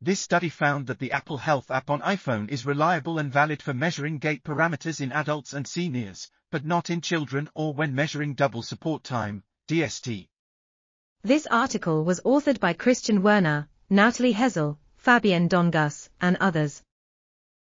This study found that the Apple Health app on iPhone is reliable and valid for measuring gait parameters in adults and seniors, but not in children or when measuring double support time, DST. This article was authored by Werner, Natalie Hezel, Fabienne Dongus, and others.